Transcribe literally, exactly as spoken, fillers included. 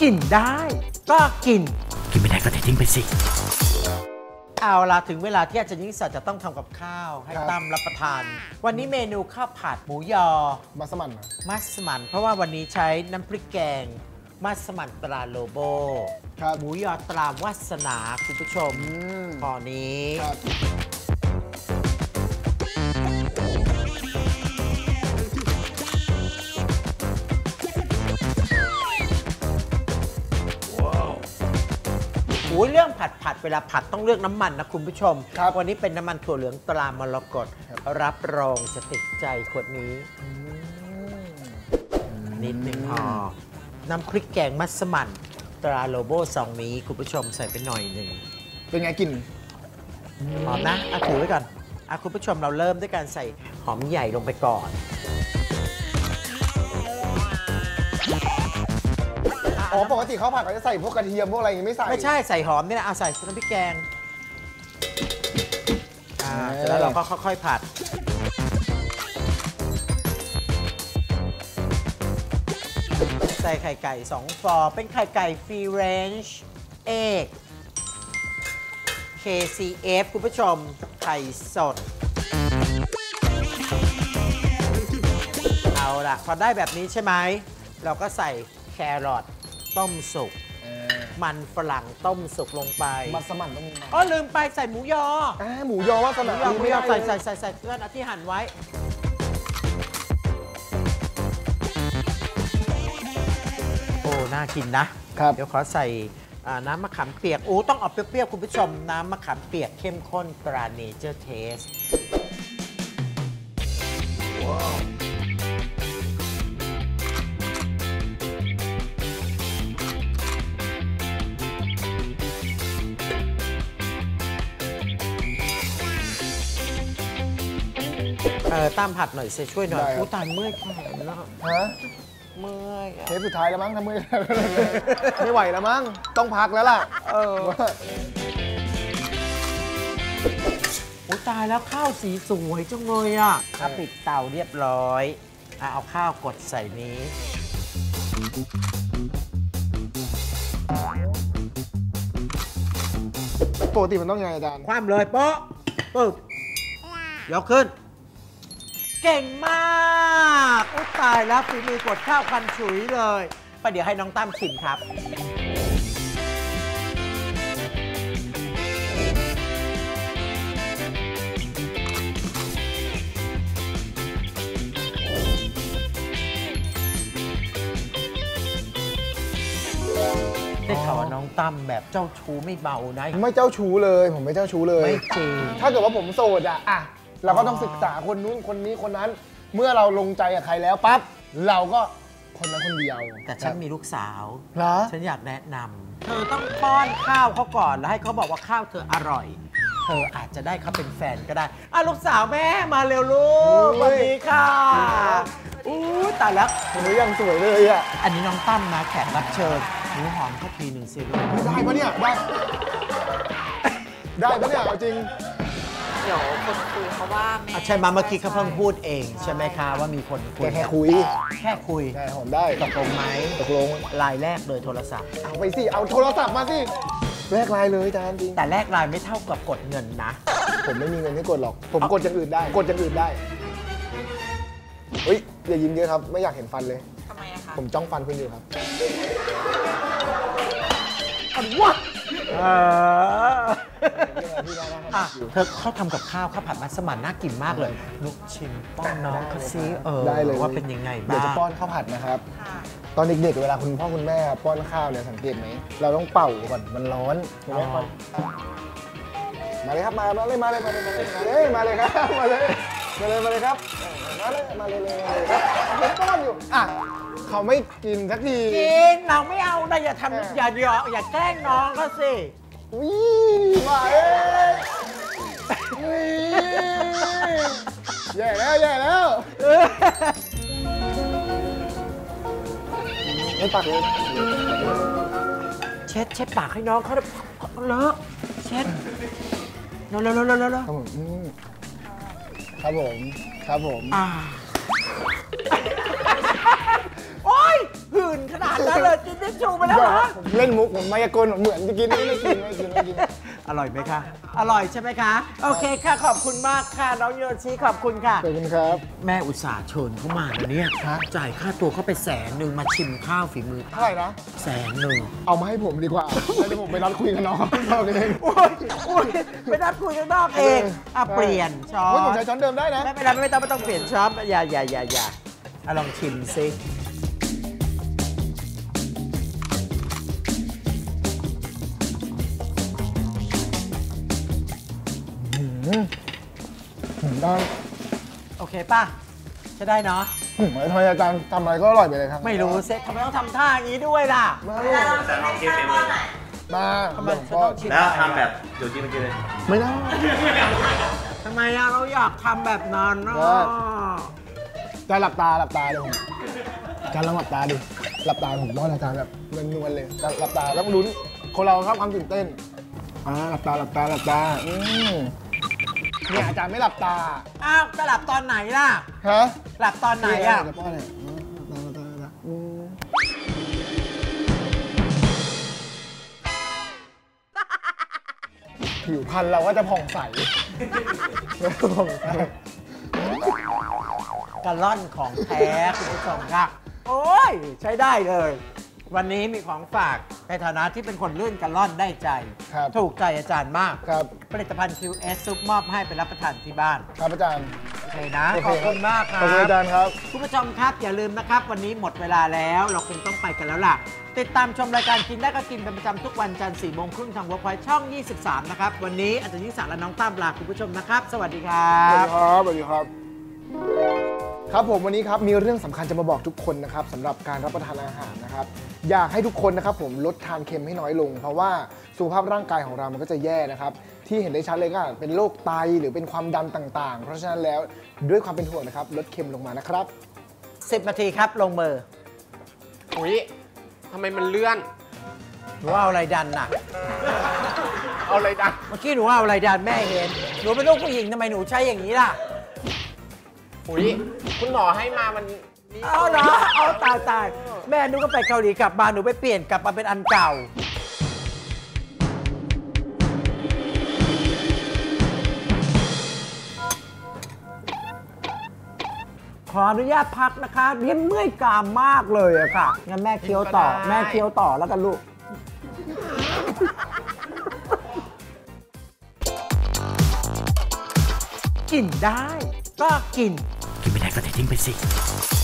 กินได้ก็กินกินไม่ได้ก็ทิ้งไปสิเอาล่ะถึงเวลาที่อาจารย์ยิ่งศักดิ์จะต้องทำกับข้าวให้ตั้มรับประทานวันนี้เมนูข้าวผัดหมูยอมัสมั่นมัสมั่นเพราะว่าวันนี้ใช้น้ำพริกแกงมัสมั่นตราโลโบหมูยอตราวาสนาคุณผู้ชมพอนี้โอ้ยเรื่องผัดผัดเวลาผัดต้องเลือกน้ำมันนะคุณผู้ชมวันนี้เป็นน้ำมันถั่วเหลืองตรามรกตรับรองจะติดใจขวดนี้นิดนึงพอน้ำพริกแกงมัสมั่นตราโลโบซองนี้คุณผู้ชมใส่ไปหน่อยหนึ่งเป็นไงกลิ่นหอมนะเอาถือไว้ก่อนเอาคุณผู้ชมเราเริ่มด้วยการใส่หอมใหญ่ลงไปก่อนอ๋อปกติข้าวผัดเขาจะใส่พวกกระเทียมพวกอะไรอย่างงี้ไม่ใส่ไม่ใช่ใส่หอมนี่นะเอาใส่น้ำพริกแกงอ่าแล้วเราก็ค่อยๆผัดใส่ไข่ไก่สองฟองเป็นไข่ไก่ฟรีเรนจ์เอ็ก เค ซี เอฟ คุณผู้ชมไข่สดเอาล่ะพอได้แบบนี้ใช่ไหมเราก็ใส่แครอทต้มสุกมันฝรั่งต้มสุกลงไปมัสมั่นต้องมีอ๋อลืมไปใส่หมูยอหมูยอว่าสมัยหมูยอใส่ใส่ใส่ใส่เพื่อนที่หั่นไว้โอ้น่ากินนะครับเดี๋ยวขอใส่น้ำมะขามเปียกโอ้ต้องออกเปรี้ยวๆคุณผู้ชมน้ำมะขามเปียกเข้มข้นตราเนเจอร์เทสเออตามผัดหน่อยเซช่วยหน่อยผู้ตายเมื่อยแขนแล้วฮะเมื่อยเทปสุดท้ายแล้วมั้งทำเมื่อยไม่ไหวแล้วมั้งต้องพักแล้วล่ะเออผู้ตายแล้วข้าวสีสวยจังเลยอ่ะถ้าปิดเตาเรียบร้อยเอาข้าวกดใส่นี้ปกติมันต้องไงอาจารย์คว่ำเลยโป๊ะปึ๊บยกขึ้นเก่งมากอุ๊ยตายแล้วฝีมือกดข้าวควันฉุยเลยไปเดี๋ยวให้น้องตั้มชิมครับได้ข่าวว่าน้องตั้มแบบเจ้าชู้ไม่เบานะไม่เจ้าชู้เลยผมไม่เจ้าชู้เลยไม่จริงถ้าเกิดว่าผมโสดอะอะเราก็ต้องศึกษาคนนู้นคนนี้คนนั้นเมื่อเราลงใจกับใครแล้วปั๊บเราก็คนนั้นคนเดียวแต่ฉันมีลูกสาวเหรอฉันอยากแนะนำเธอต้องป้อนข้าวเขาก่อนแล้วให้เขาบอกว่าข้าวเธออร่อยเธออาจจะได้เขาเป็นแฟนก็ได้อ่ะลูกสาวแม่มาเร็วลูกสวัสดีค่ะอู้ตายแล้วหนูยังสวยเลยอ่ะอันนี้น้องตั้มนะแขกรับเชิญหนูหอมแค่ทีหนึ่งสิลูกได้ปะเนี่ยได้ได้ปะเนี่ยเอาจริงเดี๋ยวคนคุยเขาว่าแม่ใช่มาเมื่อกี้เขาเพิ่งพูดเองใช่ไหมคะว่ามีคนคุยแค่คุยแค่คุยได้หอมได้ตกลงไหมตกลงไลน์แรกเลยโทรศัพท์เอาไปสิเอาโทรศัพท์มาสิแลกไลน์เลยจานจริงแต่แลกไลน์ไม่เท่ากับกดเงินนะผมไม่มีเงินให้กดหรอกผมกดอย่างอื่นได้กดอย่างอื่นได้เฮ้ยอย่ายิ้มเยอะครับไม่อยากเห็นฟันเลยทำไมอะคะผมจ้องฟันคุณอยู่ครับอันวะเออเธอเขาทำกับข้าวข้าวผัดมัสมั่นน่ากินมากเลยนุกชิมป้อนน้องเขาซิเออได้เลยว่าเป็นยังไงบ้างเดี๋ยวจะป้อนข้าวผัดนะครับตอนเด็กๆเวลาคุณพ่อคุณแม่ป้อนข้าวเนี่ยสังเกตไหมเราต้องเป่าก่อนมันร้อนถูกไหมมาเลยครับมามาเลยมาเลยมาเลยมาเลยมาเลยครับมาเลยมาเลยมาเลยครับมาเลยมาเลยมาเลยครับผมป้อนอยู่อ่ะเขาไม่กินสักทีกินเราไม่เอานะอย่าทำอย่าหยอกอย่าแกล้งน้องเขาสิวิ่งมาเอ้ยแย่แล้วแย่แล้วไม่ปากเลยเช็ดเช็ดปากให้น้องเขาเลอะเช็ดเร็วเร็วเร็วเร็วเร็วครับผมครับผมโอ๊ยหื่นขนาดนั้นเลยกินทิชชูไปแล้วเหรอผมเล่นมุกผมมายากลเหมือนจะกินไม่ได้กินไม่กินไม่กินอร่อยไหมคะ อร่อยใช่ไหมคะ โอเคค่ะขอบคุณมากค่ะน้องโยชิขอบคุณค่ะขอบคุณครับแม่อุตส่าห์เชิญเข้ามาแล้วเนี่ยฮะจ่ายค่าตัวเข้าไปแสนหนึ่งมาชิมข้าวฝีมือเท่าไหร่นะแสนหนึ่งเอามาให้ผมดีกว่าแล้วเดี๋ยวผมไปนัดคุยกับน้องน้องเองโอ้ยโอ้ยไปนัดคุยข้างนอกเองอ่ะเปลี่ยนช้อเฮ้ยผมนใช้ช้อนเดิมได้นะไม่เป็นไรไม่ต้องไม่ต้องเปลี่ยนช้อนอย่าอย่าอย่าอย่าอ่ะลองชิมซิหืมได้โอเคป่ะใช้ได้เนาะหืมทำไมอาจารย์ทำอะไรก็อร่อยไปเลยครับไม่รู้เซ็ตทำไมต้องทำท่าอย่างนี้ด้วยล่ะมาแต่ลองชิมฝีมือมาทำไมเดี๋ยวฉันก็ต้องชิมแล้วทำแบบอยู่ที่เมื่อกี้เลยไม่ได้ทำไมอะเราอยากทำแบบนั้นเนาะได้ อาจารย์หลับตาหลับตาเลยผมอาจารย์ลองหลับตาดิหลับตาผมป้อนอาจารย์แบบนวลๆเลยอาจารย์หลับตาต้องลุ้นคนเราชอบความตื่นเต้นอ่าหลับตาหลับตาหลับตาอืมเนี่ยอาจารย์ไม่หลับตาอ้าวจะหลับตอนไหนล่ะฮะหลับตอนไหนอะเดี๋ยวป้อนเลยอืมหลับตาหลับตาหลับตาอืมผิวพรรณเราก็จะผ่องใสผ่องใสกะล่อนของแท้คุณผู้ชมครับ โอ้ยใช้ได้เลย วันนี้มีของฝากในฐานะที่เป็นคนลื่นกะล่อนได้ใจครับถูกใจอาจารย์มากครับผลิตภัณฑ์ คิว เอส ซุปมอบให้ไปรับประทานที่บ้านครับอาจารย์โอเคนะโอขเอบคุณมากครัขอบคุณอาจารบย์ครับคุณผู้ชมครับ อย่าลืมนะครับ วันนี้หมดเวลาแล้ว เราคงต้องไปกันแล้วล่ะ ติดตามชมรายการกินได้ก็กินเป็นประจำทุกวันจันทร์สี่โมงครึ่งทาง เวิร์กพอยท์ ช่อง ยี่สิบสาม นะครับ วันนี้อาจารย์ยิ่งศักดิ์และน้องตั้มลาคุณผู้ชมนะครับ สวัสดีครัสวัสบดีครับสวัสดีครับ ครับผมวันนี้ครับมีเรื่องสำคัญจะมาบอกทุกคนนะครับสำหรับการรับประทานอาหารนะครับ อยากให้ทุกคนนะครับผมลดทานเค็มให้น้อยลง เพราะว่าสุขภาพร่างกายของเรามันก็จะแย่นะครับ ที่เห็นได้ชัดเลยก็อาจเป็นโรคไตหรือเป็นความดันต่างๆ เพราะฉะนั้นแล้วด้วยความเป็นห่วงนะครับลดเค็มลงมานะครับสิบ นาทีครับ ลงมืออุ้ยทำไมมันเลื่อนหนูเอาอะไรดันน่ะเอาอะไรดังเมื่อกี้หนูเอาอะไรดันแม่เห็น หนูเป็นลูกผู้หญิงทำไมหนูใช้อย่างนี้ล่ะอุ้ยคุณหมอให้มามันนี่เอาเหรอ เอาตายตายแม่หนูก็ไปเกาหลีกลับมาหนูไปเปลี่ยนกลับมาเป็นอันเก่า ขออนุญาตพักนะคะเรียนเมื่อยกรามมากเลยอะค่ะ งั้นแม่เคี้ยวต่อ แม่เคี้ยวต่อแล้วกันลูก กินได้ ก็กิน กินไม่ได้ก็ทิ้งไปสิ